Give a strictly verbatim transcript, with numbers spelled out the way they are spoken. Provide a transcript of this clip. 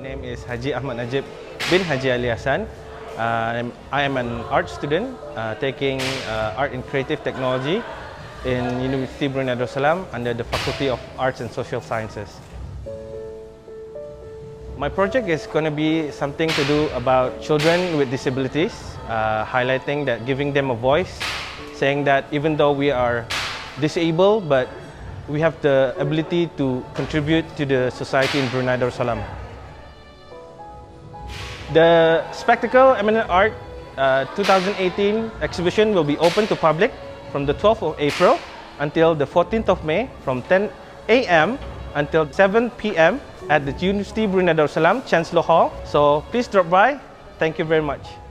name is Haji Ahmad Najib bin Haji Ali Hassan. Uh, I am an art student uh, taking uh, Art in Creative Technology in University Brunei Darussalam under the Faculty of Arts and Social Sciences. My project is going to be something to do about children with disabilities, uh, highlighting that, giving them a voice, saying that even though we are disabled, but we have the ability to contribute to the society in Brunei Darussalam. The Spectacle Eminent Art uh, twenty eighteen exhibition will be open to public from the twelfth of April until the fourteenth of May from ten A M until seven P M at the University Brunei Darussalam Chancellor Hall. So please drop by. Thank you very much.